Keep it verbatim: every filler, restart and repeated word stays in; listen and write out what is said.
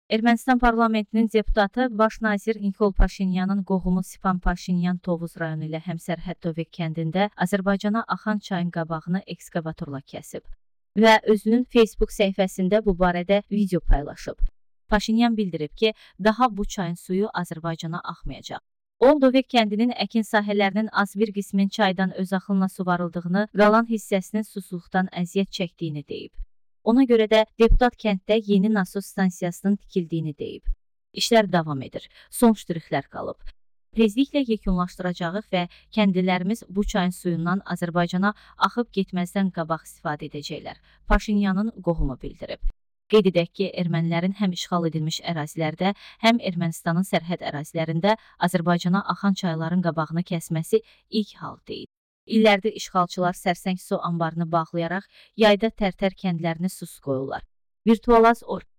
Ermənistan parlamentinin deputatı baş nazir Nikol Paşinyanın qohumu Stepan Paşinyan Tovuz rayonu ilə həmsərhəd Dovik kəndində Azərbaycana axan çayın qabağını ekskavatorla kəsib və özünün Facebook səhifəsində bu barədə video paylaşıb. Paşinyan bildirib ki, daha bu çayın suyu Azərbaycana axmayacaq. O, Dovik kəndinin əkin sahələrinin az bir qismin çaydan öz axınla suvarıldığını, qalan hissəsinin susuzluqdan əziyyət çəkdiyini deyib. Ona görə də deputat kənddə yeni nasos stansiyasının tikildiyini deyib. İşlər davam edir, son ştrixlər qalıb. Tezliklə yekunlaşdıracağıq və kəndlilərimiz bu çayın suyundan Azərbaycana axıb getməzdən qabaq istifadə edəcəklər, Paşinyanın qohumu bildirib. Qeyd edək ki, ermənilərin həm işğal edilmiş ərazilərdə, həm Ermənistanın sərhəd ərazilərində Azərbaycana axan çayların qabağını kəsməsi ilk hal deyil. İllərdir işğalçılar Sərsəng su anbarını bağlayaraq yayda Tərtər kəndlərini susuz qoyurlar. Virtualaz org